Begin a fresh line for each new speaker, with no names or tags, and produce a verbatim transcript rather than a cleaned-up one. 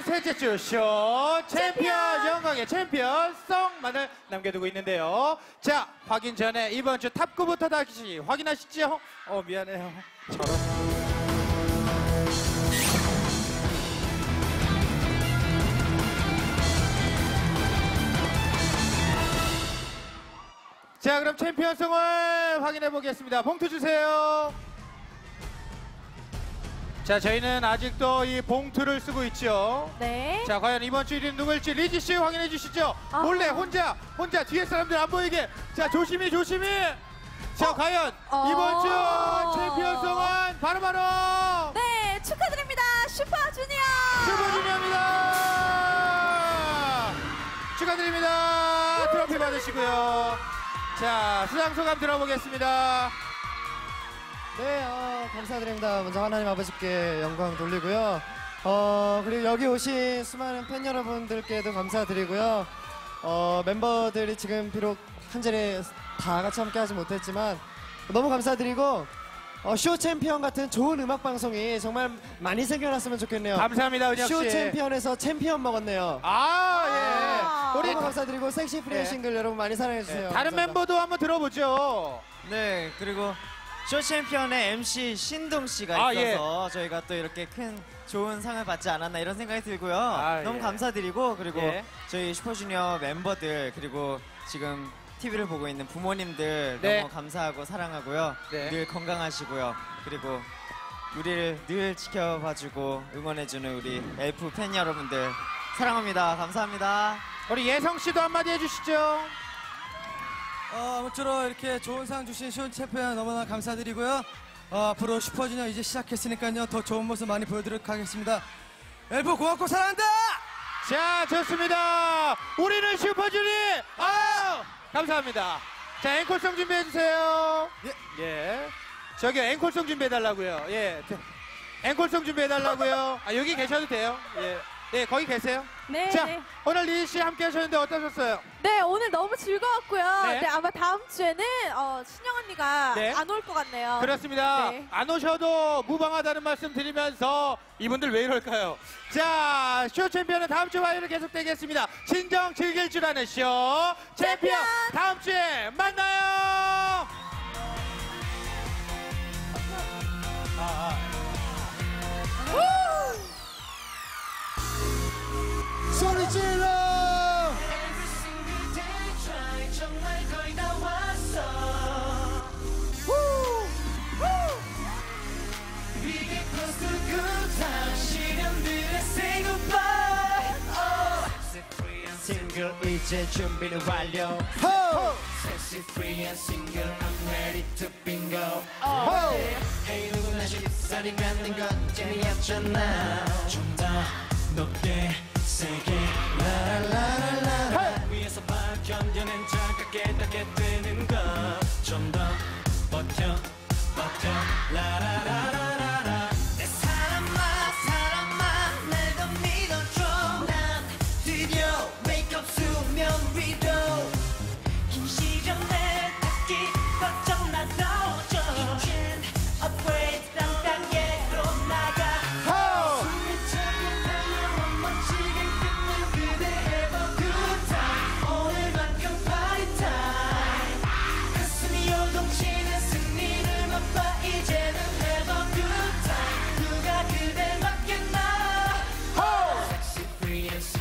셋째 주 쇼 챔피언 영광의 챔피언송만을 남겨두고 있는데요. 자, 확인 전에 이번 주 탑구부터 다시 확인하시죠. 어, 미안해요. 저런. 자, 그럼 챔피언송을 확인해 보겠습니다. 봉투 주세요. 자, 저희는 아직도 이 봉투를 쓰고 있죠.
네.
자, 과연 이번 주 일 위는 누굴지 리지 씨 확인해 주시죠.
아.
몰래 혼자 혼자 뒤에 사람들 안 보이게. 자, 조심히 조심히. 자,
어?
과연
어.
이번 주 챔피언송은 바로 바로
네, 축하드립니다. 슈퍼주니어.
슈퍼주니어입니다. 축하드립니다. 트로피 받으시고요. 자, 수상 소감 들어보겠습니다.
네, 어, 감사드립니다. 먼저 하나님 아버지께 영광 돌리고요. 어, 그리고 여기 오신 수많은 팬 여러분들께도 감사드리고요. 어, 멤버들이 지금 비록 한 자리에 다 같이 함께 하지 못했지만 너무 감사드리고 어, 쇼 챔피언 같은 좋은 음악 방송이 정말 많이 생겨났으면 좋겠네요.
감사합니다, 은혁 씨.
쇼 챔피언에서 챔피언 먹었네요.
아, 예. 우리
너무 감사드리고 섹시 프리의
예.
싱글 여러분 많이 사랑해주세요.
네, 다른 멤버도 한번 들어보죠.
네, 그리고 쇼 챔피언의 엠씨 신동 씨가
아,
있어서 저희가 또 이렇게 큰 좋은 상을 받지 않았나 이런 생각이 들고요.
아,
너무
예.
감사드리고 그리고
예.
저희 슈퍼주니어 멤버들 그리고 지금 티비를 보고 있는 부모님들
네.
너무 감사하고 사랑하고요.
네.
늘 건강하시고요. 그리고 우리를 늘 지켜봐주고 응원해주는 우리 엘프 팬 여러분들 사랑합니다. 감사합니다.
우리 예성 씨도 한마디 해주시죠.
어, 아무쪼록 이렇게 좋은 상 주신 쇼 챔피언 너무나 감사드리고요. 어, 앞으로 슈퍼주니어 이제 시작했으니까요. 더 좋은 모습 많이 보여드리도록 하겠습니다. 엘프 고맙고 사랑한다!
자, 좋습니다. 우리는 슈퍼주니. 아, 감사합니다. 자, 앵콜송 준비해 주세요.
예.
예. 저기 앵콜송 준비해 달라고요. 예. 앵콜송 준비해 달라고요. 아, 여기 계셔도 돼요. 예. 네, 거기 계세요.
네.
자,
네.
오늘 리지 씨 함께 하셨는데 어떠셨어요?
네, 오늘 너무 즐거웠고요.
네.
네, 아마 다음 주에는 어, 신영 언니가
네.
안 올 것 같네요.
그렇습니다.
네.
안 오셔도 무방하다는 말씀 드리면서 이분들 왜 이럴까요? 자, 쇼 챔피언은 다음 주 화요일에 계속되겠습니다. 진정 즐길 줄 아는 쇼 챔피언,
챔피언!
다음 주에 만나요.
소리 질러!
싱글 이제 준비는 완료.
호!
Sexy free and single I'm ready to bingo.
호!
Hey 누구나 쉽사리 만든 건 재미없잖아. 좀 더 높게 세게 라라라라라 위에서 박견뎌낸 자각게 닿게 되는 것 좀 더 버텨 버텨 라라라라라라 내 사람아 사람아 날 더 믿어줘 난 드디어 wake up 수면 위로 긴 시간에 다시 벗어나서 이젠 upgrade 딴 단계로 나가
호!
숨이 차게 달려와 멋지게 끝낸 그대 have a good time 오늘만큼 party time 가슴이 요동치는 승리를 맛봐 이제는 have a good time 누가 그댈 막겠나
호!
Sexy free and